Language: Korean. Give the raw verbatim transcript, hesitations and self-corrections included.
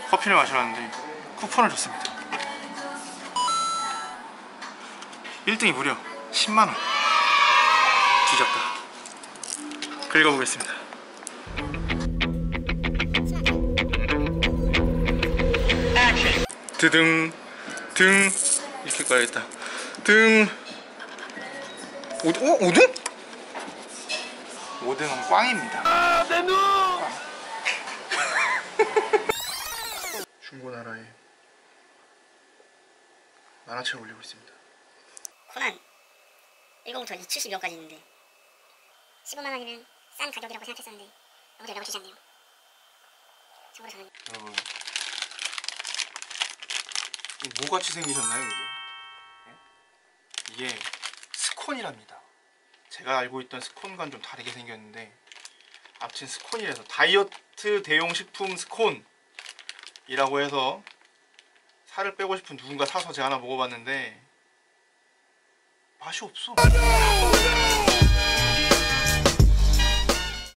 커피를 마시러 왔는데 쿠폰을 줬습니다. 일 등이 무려 십만 원. 뒤졌다. 긁어보겠습니다. 드등 등 이렇게 가야겠다. 등 오 등? 어? 오 등? 오 등은 꽝입니다. 아, 내 눈! 중고나라에 만화책을 올리고 있습니다. 코난 일권부터 이제 칠십이 권까지 있는데 십오만 원이면 싼 가격이라고 생각했었는데 아무도 연락을 주지 않네요. 참고로 저는 여러분 뭐같이 생기셨나요 이게? 이게 스콘이랍니다. 제가 알고 있던 스콘과는 좀 다르게 생겼는데 앞친 스콘이라서 다이어트 대용 식품 스콘이라고 해서 살을 빼고 싶은 누군가 사서 제가 하나 먹어봤는데 맛이 없어.